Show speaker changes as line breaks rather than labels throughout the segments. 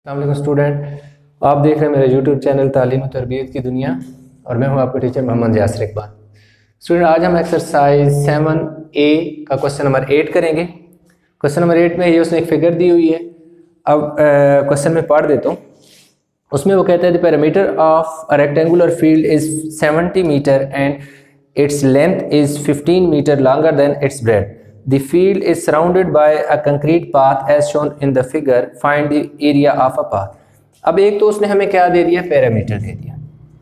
अस्सलाम स्टूडेंट, आप देख रहे हैं मेरे यूट्यूब चैनल तालीम और तरबियत की दुनिया और मैं हूं आपका टीचर मोहम्मद यासिर इकबाल। स्टूडेंट, आज हम एक्सरसाइज 7A का क्वेश्चन नंबर 8 करेंगे। क्वेश्चन नंबर 8 में ये उसने एक फिगर दी हुई है। अब क्वेश्चन में पढ़ देता हूँ। उसमें वो कहता है the parameter of a rectangular field is 70 metre and its length is 15 metre longer than its breadth. The field is surrounded by a concrete path as shown in the figure. Find the area of a path. अब एक तो उसने हमें क्या दे दिया, parameter दे दिया।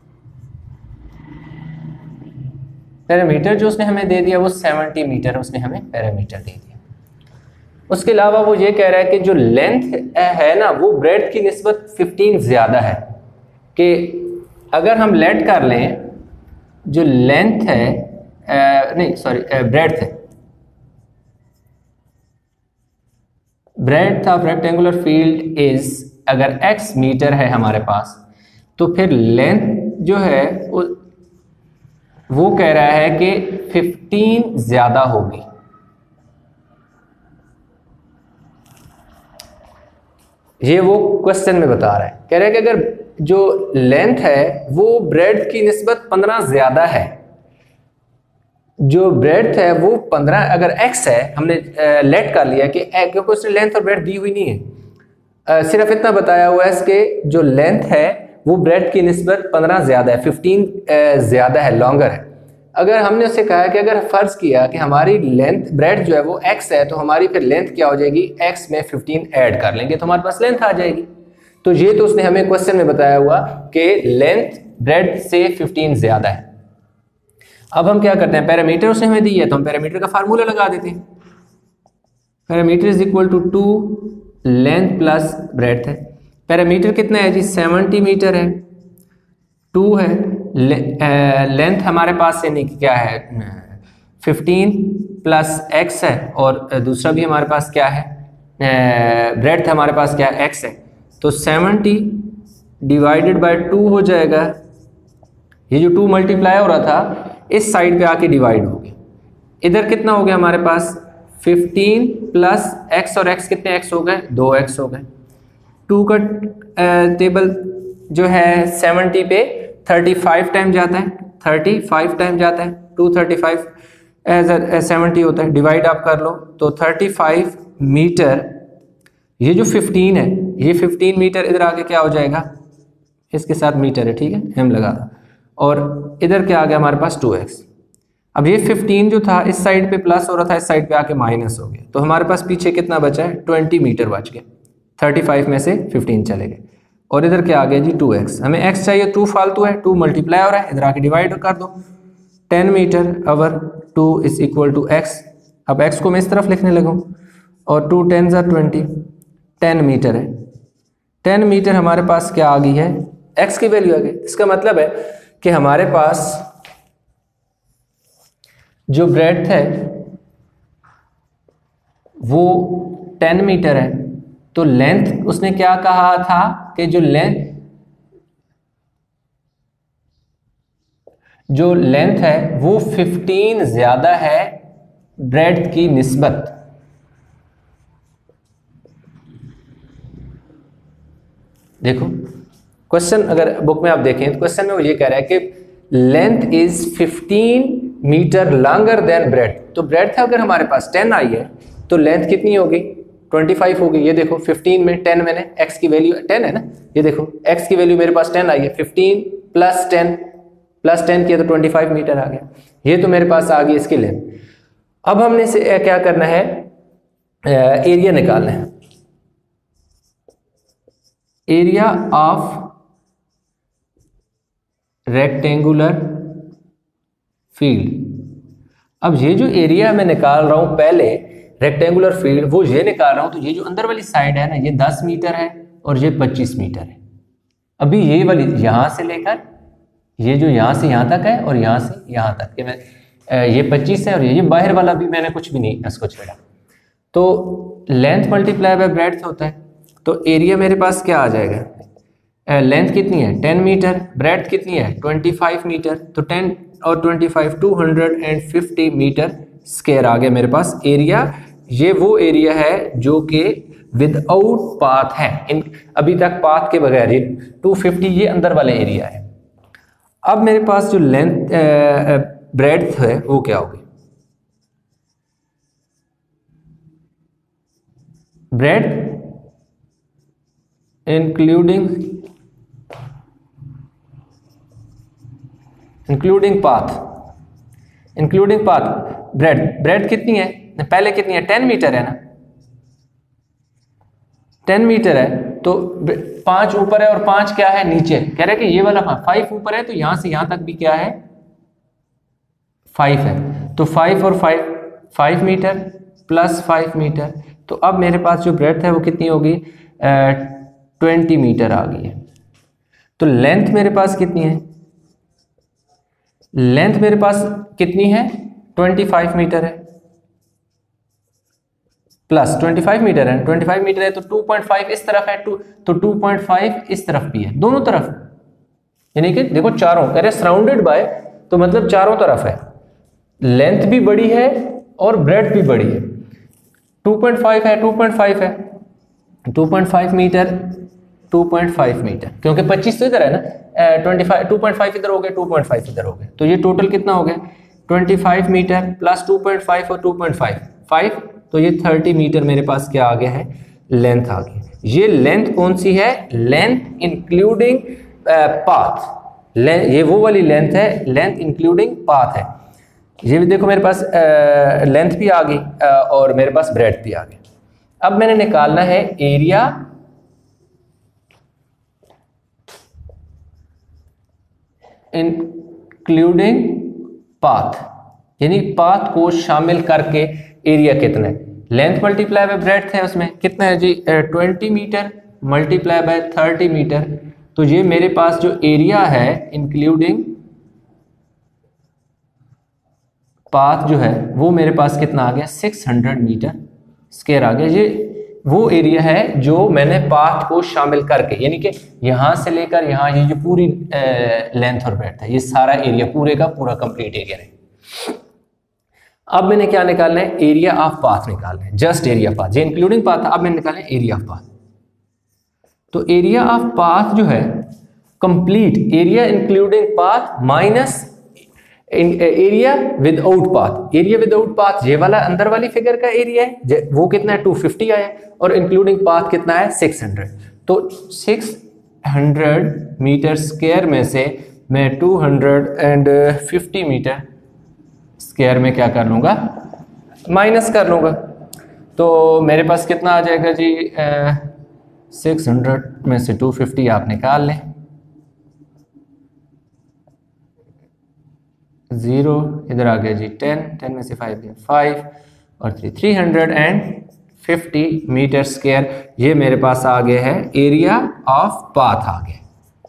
Parameter जो उसने हमें दे दिया वो 70 मीटर उसने हमें पैरामीटर दे दिया। उसके अलावा वो ये कह रहा है कि जो लेंथ है ना वो ब्रेड्थ की निस्बत 15 ज़्यादा है। कि अगर हम लेट कर लें जो लेंथ है ब्रेड्थ है, breadth of rectangular field is, अगर x मीटर है हमारे पास तो फिर लेंथ जो है वो कह रहा है कि 15 ज्यादा होगी। ये वो क्वेश्चन में बता रहा है, कह रहा है कि अगर जो लेंथ है वो ब्रेड्थ की निस्बत 15 ज्यादा है, जो ब्रेड्थ है वो 15, अगर x है, हमने लेट कर लिया कि क्योंकि उसने लेंथ और ब्रेड्थ दी हुई नहीं है, सिर्फ इतना बताया हुआ है कि जो लेंथ है वो ब्रेड्थ की निस्बत 15 ज़्यादा है, 15 ज़्यादा है, लॉन्गर है। अगर हमने उससे कहा कि अगर फ़र्ज़ किया कि हमारी लेंथ ब्रेड्थ जो है वो x है तो हमारी फिर लेंथ क्या हो जाएगी, x में 15 ऐड कर लेंगे तो हमारे पास लेंथ आ जाएगी। तो ये तो उसने हमें क्वेश्चन में बताया हुआ कि लेंथ ब्रेड्थ से 15 ज़्यादा है। अब हम क्या करते हैं, पैरामीटर उसने हमें दी है तो हम पैरामीटर का फार्मूला लगा देते हैं। Parameter is equal to 2 length plus breadth है। पैरामीटर कितना है जी, 70 मीटर है, 2 है, लेंथ हमारे पास यानी क्या है 15 प्लस x है, और दूसरा भी हमारे पास क्या है, ब्रेड्थ हमारे पास क्या है, x है। तो 70 डिवाइडेड बाय 2 हो जाएगा। ये जो 2 मल्टीप्लाई हो रहा था इस साइड पे आके डिवाइड हो गया। इधर कितना हो गया हमारे पास 15 प्लस x, और x कितने x हो गए, 2x हो गए। 2 का टेबल जो है 70 पे 35 टाइम जाता है, 35 टाइम जाता है, 235 एज 70 होता है, डिवाइड आप कर लो तो 35 मीटर। ये जो 15 है ये 15 मीटर इधर आके क्या हो जाएगा, इसके साथ मीटर है, ठीक है, हम लगा दो, और इधर क्या आ गया हमारे पास 2x। अब ये 15 जो था इस साइड पे प्लस हो रहा था, इस साइड पे आके माइनस हो गया, तो हमारे पास पीछे कितना बचा है, 20 मीटर बच गया। 35 में से 15 चले गए, और इधर क्या आ गया जी 2x। हमें x चाहिए, 2 फालतू है, 2 मल्टीप्लाई हो रहा है, इधर आके डिवाइड कर दो। 10 metre over 2 is equal to x। अब x को मैं इस तरफ लिखने लगूँ, और 2 10 20, 10 मीटर है। 10 मीटर हमारे पास क्या आ गई है, x की वैल्यू आ गई। इसका मतलब है कि हमारे पास जो ब्रेड्थ है वो 10 मीटर है, तो लेंथ उसने क्या कहा था कि जो लेंथ है वो 15 ज्यादा है ब्रेड्थ की निस्बत। देखो क्वेश्चन अगर बुक में आप देखें तो क्वेश्चन में वो ये कह रहा है कि length is 15 metre longer than breadth. तो ब्रेड्थ अगर हमारे पास 10 आई है तो लेंथ कितनी होगी, 25 होगी। ये देखो 15 में 10, मैंने x की वैल्यू 10 है ना, ये देखो x की वैल्यू मेरे पास 10 आई है, 15 प्लस 10 किया तो 25 मीटर आ गया। ये तो मेरे पास आ गई इसकी लेंथ। अब हमने से क्या करना है, एरिया निकालना है, एरिया ऑफ रेक्टेंगुलर फील्ड। अब ये जो एरिया मैं निकाल रहा हूं पहले रेक्टेंगुलर फील्ड, वो ये निकाल रहा हूं, तो ये जो अंदर वाली साइड है ना ये 10 मीटर है और ये 25 मीटर है। अभी ये वाली यहां से लेकर ये जो यहां से यहां तक है और यहां से यहां तक ये 25 है, और ये बाहर वाला भी मैंने कुछ भी नहीं इसको छेड़ा। तो लेंथ मल्टीप्लाई बाय ब्रेड्थ होता है, तो एरिया मेरे पास क्या आ जाएगा, लेंथ कितनी है 10 मीटर, ब्रेड्थ कितनी है 25 मीटर, तो 10 और 25 250 मीटर स्क्वायर आ गया मेरे पास एरिया। ये वो एरिया है जो कि विदाउट पाथ है, इन अभी तक पाथ के बगैर, ये 250 ये अंदर वाले एरिया है। अब मेरे पास जो लेंथ ब्रेड्थ है वो क्या होगी? Breadth including path, including path, breadth कितनी है? पहले कितनी है? 10 मीटर है ना, 10 मीटर है, तो 5 ऊपर है और 5 क्या है? नीचे। कह रहे हैं कि ये वाला 5 ऊपर है, तो यहां से यहां तक भी क्या है? 5 है। तो 5 और 5 मीटर प्लस 5 मीटर, तो अब मेरे पास जो ब्रेड्थ है वो कितनी होगी? 20 मीटर आ गई है। तो लेंथ मेरे पास कितनी है? लेंथ मेरे पास कितनी है? 25 मीटर है, प्लस 25 मीटर है, 25 मीटर है तो 2.5 इस तरफ है, तो 2.5 इस तरफ भी है, दोनों तरफ, यानी कि देखो चारों, कह रहे सराउंडेड बाय, तो मतलब चारों तरफ है, लेंथ भी बड़ी है और ब्रेड्थ भी बड़ी है। 2.5 है, 2.5 है, 2.5 मीटर, 2.5 मीटर, क्योंकि 25 तो इधर है ना, 25 2.5 इधर हो गए, 2.5 इधर हो गए, तो ये टोटल कितना हो गया? 25 मीटर प्लस 2.5 और 2.5 5, तो ये 30 मीटर मेरे पास क्या आ गया है? लेंथ आ गई। ये लेंथ कौन सी है? लेंथ इंक्लूडिंग पाथ, ये वो वाली लेंथ है, लेंथ इंक्लूडिंग पाथ है। ये भी देखो मेरे पास लेंथ भी आ गई और मेरे पास ब्रेड्थ भी आ गई। अब मैंने निकालना है एरिया इंक्लूडिंग पाथ, यानी पाथ को शामिल करके एरिया कितना है? लेंथ मल्टीप्लाई बाय ब्रेड्थ है, उसमें कितना है जी? 20 मीटर मल्टीप्लाई बाय 30 मीटर, तो ये मेरे पास जो एरिया है इंक्लूडिंग पाथ जो है वो मेरे पास कितना आ गया? 600 मीटर स्क्वायर आ गया। ये वो एरिया है जो मैंने पाथ को शामिल करके, यानी कि यहां से लेकर यहां, ये जो पूरी लेंथ और ब्रेड्थ है, ये सारा एरिया पूरे का पूरा कंप्लीट एरिया है। अब मैंने क्या निकालना है? एरिया ऑफ पाथ निकालना है, जस्ट एरिया पाथ, जो इंक्लूडिंग पाथ था, अब मैंने निकालना है एरिया ऑफ पाथ। तो एरिया ऑफ पाथ जो है complete area including path minus area without path. Area without path ये वाला अंदर वाली फिगर का एरिया है, वो कितना है? 250 आया, और इंक्लूडिंग पाथ कितना है? 600। तो 600 मीटर स्क्वायर में से मैं 250 मीटर स्क्वायर में क्या कर लूंगा? माइनस कर लूंगा। तो मेरे पास कितना आ जाएगा जी? 600 में से 250 आप निकाल लें, 0 इधर आ गया जी, 10 में से 5 गया 5 और 350 मीटर स्क्वायर, ये मेरे पास आ गया है एरिया ऑफ पाथ आ गया।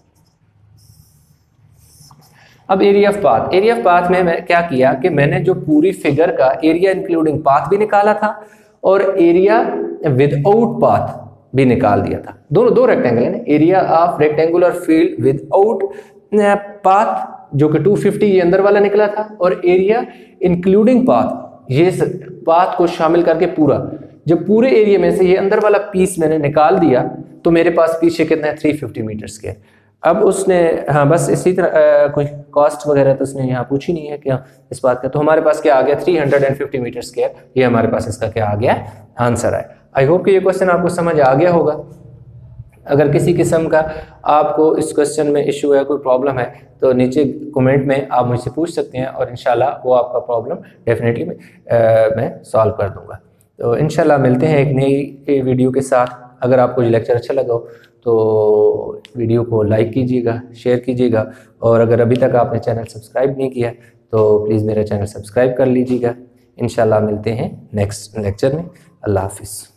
अब area of path, area of path में मैं क्या किया कि मैंने जो पूरी फिगर का एरिया इंक्लूडिंग पाथ भी निकाला था और एरिया विदाउट पाथ भी निकाल दिया था। दोनों दो रेक्टेंगल है ना, area of rectangular field without path जो कि 250 ये अंदर वाला निकला था, और एरिया इंक्लूडिंग पाथ ये पाथ को शामिल करके पूरा, जब पूरे एरिया में से ये अंदर वाला पीस मैंने निकाल दिया तो मेरे पास पीछे कितना है? 350 मीटर स्क्वायर। अब उसने हाँ बस इसी तरह कोई कॉस्ट वगैरह तो उसने यहाँ पूछी नहीं है क्या इस बात का, तो हमारे पास क्या आ गया? 350 मीटर स्क्वायर, ये हमारे पास इसका क्या आ गया? आंसर है। आई होप कि ये क्वेश्चन आपको समझ आ गया होगा। अगर किसी किस्म का आपको इस क्वेश्चन में इशू है, कोई प्रॉब्लम है, तो नीचे कमेंट में आप मुझसे पूछ सकते हैं और इंशाल्लाह वो आपका प्रॉब्लम डेफिनेटली मैं सॉल्व कर दूंगा। तो इंशाल्लाह मिलते हैं एक नई वीडियो के साथ। अगर आपको ये लेक्चर अच्छा लगा हो तो वीडियो को लाइक कीजिएगा, शेयर कीजिएगा, और अगर अभी तक आपने चैनल सब्सक्राइब नहीं किया तो प्लीज़ मेरा चैनल सब्सक्राइब कर लीजिएगा। इंशाल्लाह मिलते हैं नेक्स्ट लेक्चर में। अल्लाह हाफिज़।